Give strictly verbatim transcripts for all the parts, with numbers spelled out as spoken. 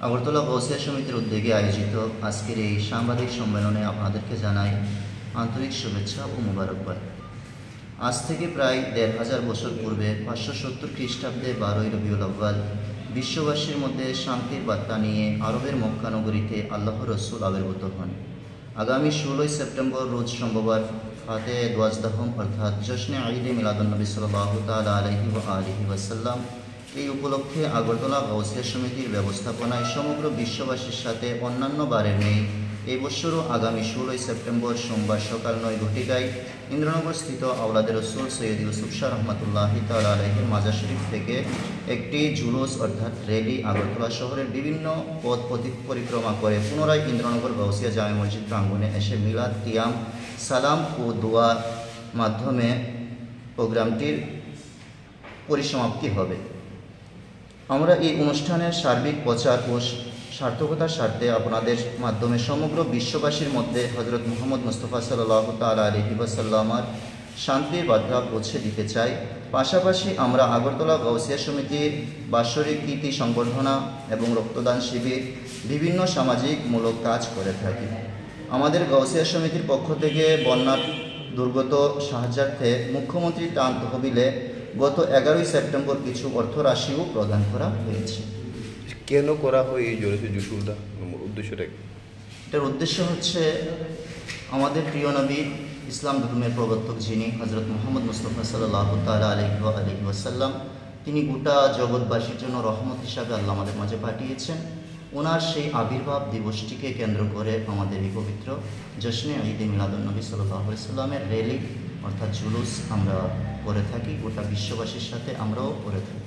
আগরতলা গৌসিয়া সমিতির উদ্যোগে আয়োজিত আজকের এই সাংবাদিক সম্মেলনে আপনাদেরকে জানাই আন্তরিক শুভেচ্ছা ও মোবারকবাদ। আজ থেকে প্রায় দেড় হাজার বছর পূর্বে পাঁচশো সত্তর খ্রিস্টাব্দে বারোই রবিউল আউয়াল বিশ্ববাসীর মধ্যে শান্তির বার্তা নিয়ে আরবের মক্কা নগরীতে আল্লাহর রসুল আবির্ভূত হন। আগামী ষোলোই সেপ্টেম্বর রোজ সোমবার ফাতে দোয়াজদাহম অর্থাৎ জশ্নে ঈদে মিলাদুন্নবী সাল্লাল্লাহু তাআলা আলাইহি ওয়া আলিহি ওয়াসাল্লাম এই উপলক্ষে আগরতলা গৌসিয়া সমিতির ব্যবস্থাপনায় সমগ্র বিশ্ববাসীর সাথে অন্যান্য বারের নেই এই বছরও আগামী ষোলোই সেপ্টেম্বর সোমবার সকাল নয় ঘটিকায় ইন্দ্রনগর স্থিত আওলাদের রসুল সৈয়দ ইউসুফ শাহ রহমাতুল্লাহি তাআলা আলাইহির মাজার শরীফ থেকে একটি জুলুস অর্থাৎ র্যালি আগরতলা শহরের বিভিন্ন পথ পরিক্রমা করে পুনরায় ইন্দ্রনগর গৌসিয়া জামে মসজিদ প্রাঙ্গণে এসে মিলাদ কিয়াম সালাম ও দোয়ার মাধ্যমে প্রোগ্রামটির পরিসমাপ্তি হবে। আমরা এই অনুষ্ঠানের সার্বিক প্রচার ও সার্থকতার স্বার্থে আপনাদের মাধ্যমে সমগ্র বিশ্ববাসীর মধ্যে হজরত মুহাম্মদ মুস্তাফা সাল্লাল্লাহু তাআলা আলাইহি ওয়াসাল্লামের শান্তির বার্তা পৌঁছে দিতে চাই। পাশাপাশি আমরা আগরতলা গৌসিয়া সমিতির বাৎসরিক কীর্তি সংবর্ধনা এবং রক্তদান শিবির বিভিন্ন সামাজিকমূলক কাজ করে থাকি। আমাদের গৌসিয়া সমিতির পক্ষ থেকে বন্যা দুর্গত সাহায্যার্থে মুখ্যমন্ত্রী ত্রাণ তহবিলে গত এগারোই সেপ্টেম্বর কিছু অর্থরাশিও প্রদান করা হয়েছে। কেন করা হয় এই জলসে জুসুলটা, উদ্দেশ্যটা? এটার উদ্দেশ্য হচ্ছে আমাদের প্রিয় নবী ইসলাম ধর্মের প্রবর্তক যিনি হজরত মুহাম্মদ মুস্তাফা সাল্লাল্লাহু তাআলা আলাইহি ওয়া আলিহি ওয়াসাল্লাম, তিনি গোটা জগৎবাসীর জন্য রহমত হিসাবে আল্লাহ আমাদের মাঝে পাঠিয়েছেন। ওনার সেই আবির্ভাব দিবসটিকে কেন্দ্র করে আমাদের এই পবিত্র জশ্নে ঈদে মিলাদুন্নবী সাল্লাল্লাহু আলাইহি ওয়াসাল্লামের র্যালি অর্থাৎ জুলুস আমরা করে থাকি, গোটা বিশ্ববাসীর সাথে আমরাও করে থাকি।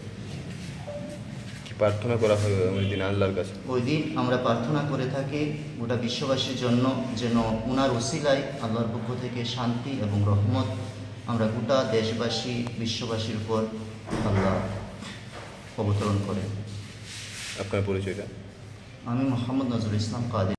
কি প্রার্থনা করা হয় ওই দিন আল্লাহর কাছে? ওই দিন আমরা প্রার্থনা করে থাকি গোটা বিশ্ববাসীর জন্য যেন ওনার উসিলায় আল্লাহর পক্ষ থেকে শান্তি এবং রহমত আমরা গোটা দেশবাসী বিশ্ববাসীর উপর আল্লাহ অবতরণ করে। আপনার পরিচয়টা? আমি মোহাম্মদ নজরুল ইসলাম কাদের।